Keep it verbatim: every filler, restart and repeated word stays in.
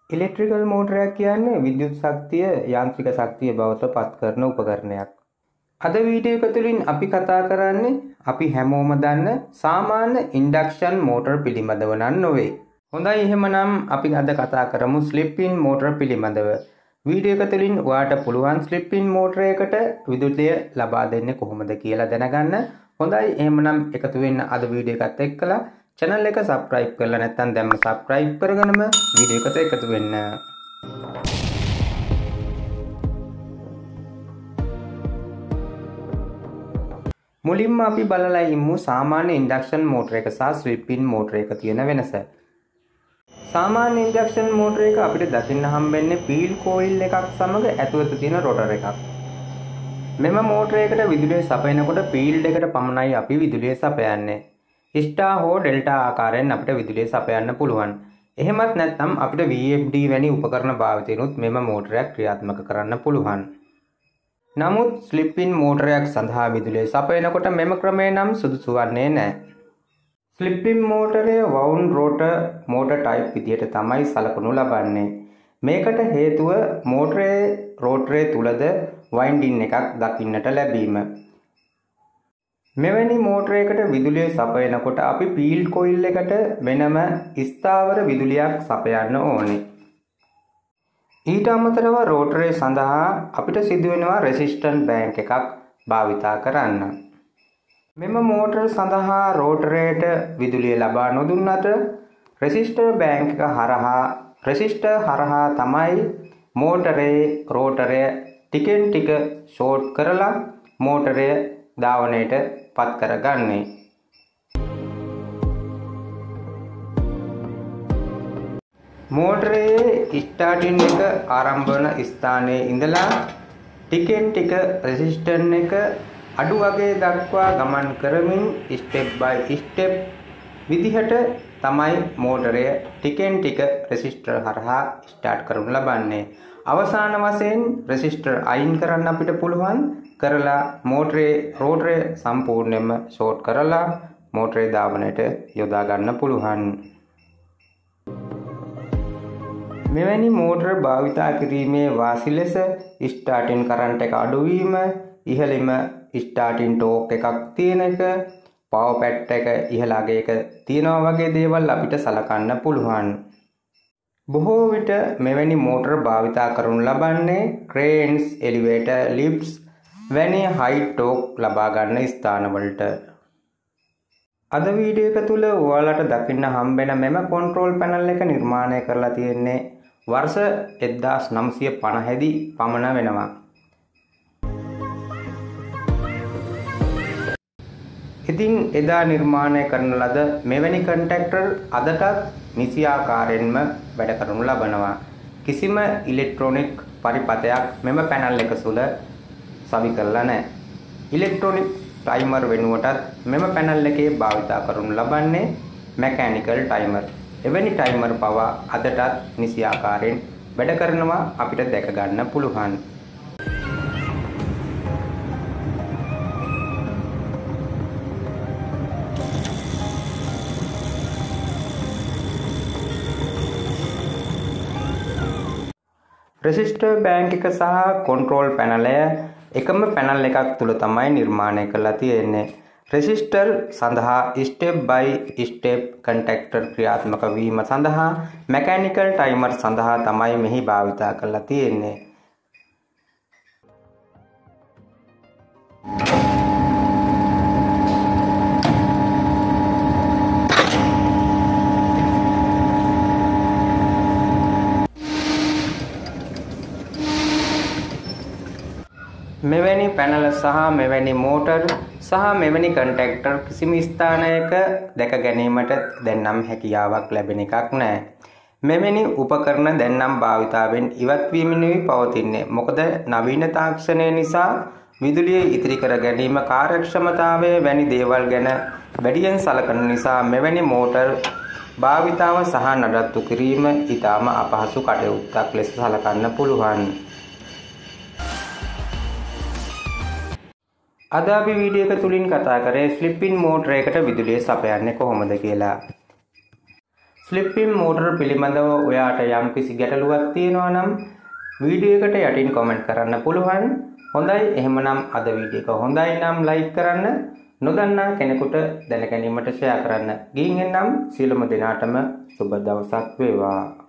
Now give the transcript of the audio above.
Electrical මෝටරයක් කියන්නේ විද්‍යුත් ශක්තිය යාන්ත්‍රික ශක්තිය බවට පත් කරන උපකරණයක්. අද වීඩියෝ එක තුළින් අපි කතා කරන්නේ අපි හැමෝම දන්න සාමාන්‍ය ඉන්ඩක්ෂන් මෝටර් පිළිබඳව නොවේ. හොඳයි එහෙමනම් අපි අද කතා කරමු ස්ලිප් ඉන් මෝටර් පිළිබඳව. වීඩියෝ එක තුළින් ඔයාට පුළුවන් ස්ලිප් ඉන් මෝටරයකට විදුලිය ලබා දෙන්නේ කොහොමද කියලා දැනගන්න. හොඳයි එහෙමනම් එකතු වෙන්න අද වීඩියෝ එකත් එක්කලා channel එක subscribe කරලා නැත්නම් දැන්ම subscribe කරගෙනම වීඩියෝ එකට එකතු වෙන්න. මුලින්ම අපි බලලා ඉමු සාමාන්‍ය ඉන්ඩක්ෂන් මෝටර එක සහ ස්ලිප් ඉන් මෝටර එක තියෙන වෙනස. සාමාන්‍ය ඉන්ඩක්ෂන් මෝටර එක අපිට දකින්න හම්බෙන්නේ පීල් කෝයිල් එකක් සමග ඇතුළත තියෙන රොටර් එකක්. මෙම මෝටර එකට විදුලිය සපයනකොට පීල් දෙකට පමණයි අපි විදුලිය සපයන්නේ. ස්ටාර් හෝ ඩෙල්ටා ආකාරයෙන් අපිට විදුලිය සපයන්න පුළුවන්. එහෙමත් නැත්නම් අපිට V F D වැනි උපකරණ භාවිතයනොත් මෙම මෝටරයක් ක්‍රියාත්මක කරන්න පුළුවන්. නමුත් ස්ලිප් ඉන් මෝටරයක් සඳහා විදුලිය සපයනකොට මෙම ක්‍රමය නම් සුදුසු වන්නේ නැහැ. ස්ලිප් ඉන් මෝටරය වවුන් රෝටර් මෝටර් ටයිප් විදියට තමයි සලකනු ලබන්නේ. මේකට හේතුව මෝටරයේ රෝටරේ තුලද වයින්ඩින් එකක් දකින්නට ලැබීම. මෙවැනි මෝටරයකට විදුලිය සපයනකොට අපි පීල් කොයිල් එකට වෙනම ස්ථාවර විදුලියක් සපයන්න ඕනේ. ඊට අමතරව රෝටරේ සඳහා අපිට සිදුවෙනවා රෙසිස්ටන්ස් බැංක් එකක් භාවිතා කරන්න. මෙම මෝටර සඳහා රෝටරයට විදුලිය ලබා නොදුන්නට රෙසිස්ටර් බැංක් එක හරහා රෙසිස්ටර් හරහා තමයි මෝටරේ රෝටරය ටිකෙන් ටික ෂෝට් කරලා මෝටරය ධාවනයට පත් කරගන්නේ. මෝටරයේ ස්ටාර්ටින් එක ආරම්භ වන ස්ථානයේ ඉඳලා ටිකෙන් ටික රෙසිස්ටන්ස් එක අඩු වගේ දක්වා ගමන් කරමින් ස්ටෙප් බයි ස්ටෙප් විදිහට තමයි මෝටරය ටිකෙන් ටික රෙසිස්ටර් හරහා ස්ටාර්ට් කරනු ලබන්නේ. අවසාන වශයෙන් රෙසිස්ටර් අයින් කරන්න අපිට පුළුවන් කරලා මෝටරේ රෝටරය සම්පූර්ණයෙන්ම ෂෝට් කරලා මෝටරේ ධාවනයට යොදා ගන්න පුළුවන්. මෙවැනි මෝටර භාවිතා කිරීමේ වාසි ලෙස ස්ටාර්ටින් කරන්ට් එක අඩු වීම, ඉහළින්ම ස්ටාර්ටින් ටෝක් එකක් තියෙන එක, පවර් පැඩ් එක ඉහළ අගයක තියෙනවා වගේ දේවල් අපිට සලකන්න පුළුවන්. බොහෝ විට මෙවැනි මෝටර භාවිතා කරනු ලබන්නේ ක්‍රේන්ස්, එලිවේටර්, ලිෆ්ට්ස් වැනි හයි ටෝක් ලබා ගන්න ස්ථානවලට. අද වීඩියෝ එක තුල ඔයාලට දකින්න හම්බෙන මෙම කන්ට්‍රෝල් පැනල් එක නිර්මාණය කරලා තියෙන්නේ වර්ෂ එක්දාස් නවසිය පනහ දී පමණ වෙනවා. ඉතින් එදා නිර්මාණය කරන ලද මෙවැනි කන්ටැක්ටර් අදටත් නිසි ආකාරයෙන්ම වැඩ කරනු ලබනවා. කිසිම ඉලෙක්ට්‍රොනික පරිපථයක් මෙම පැනල් එක තුළ සවි කරලා නැහැ. ඉලෙක්ට්‍රොනික ටයිමර් වෙනුවටත් මෙම පැනල් එකේ භාවිතා කරනු ලබන්නේ මැකැනිකල් ටයිමර්. එවැනි ටයිමර් පවා අදටත් නිසි ආකාරයෙන් වැඩ කරනවා අපිට දැක ගන්න පුළුවන්. රෙසිස්ටර් බැංක් එක සහ කන්ට්‍රෝල් පැනලය එකම පැනල් එකක් තුල තමයි නිර්මාණය කරලා තියෙන්නේ. රෙසිස්ටර් සඳහා ස්ටෙප් බයි ස්ටෙප් කන්ටැක්ටර් ක්‍රියාත්මක වීම සඳහා මැකැනිකල් ටයිමර් සඳහා තමයි මෙහි භාවිතා කරලා තියෙන්නේ. මෙවැනි පැනල සහ මෙවැනි මෝටර් සහ මෙවැනි කන්ටැක්ටර් කිසිම ස්ථානයක දැක ගැනීමට දැන් නම් හැකියාවක් ලැබෙන එකක් නැහැ. මෙවැනි උපකරණ දැන් නම් භාවිතාවෙන් ඉවත් වීමෙනුයි පවතින්නේ. මොකද නවීන තාක්ෂණය නිසා විදුලිය ඉතිරි කර ගැනීම කාර්යක්ෂමතාවය වැනි දේවල් ගැන වැඩියෙන් සලකන නිසා මෙවැනි මෝටර් භාවිතාව සහ නඩත්තු කිරීම ඉතාම අපහසු කටයුත්තක් ලෙස සලකන්න පුළුවන්. අද අපි වීඩියෝ එක තුලින් කතා කරේ ස්ලිප් ඉන් මෝටරයකට විදුලිය සපයන්නේ කොහොමද කියලා. ස්ලිප්-ඉන් මෝටර පිළිබඳව ඔයාට යම්කිසි ගැටලුවක් තියෙනවා නම් වීඩියෝ එකට යටින් කමෙන්ට් කරන්න පුළුවන්. හොඳයි, එහෙමනම් අද වීඩියෝ එක හොඳයි නම් ලයික් කරන්න, නොදන්නා කෙනෙකුට දැන ගැනීමට ෂෙයා කරන්න. ගිහින් එන්නම් සියලුම දෙනාටම සුබ දවසක් වේවා.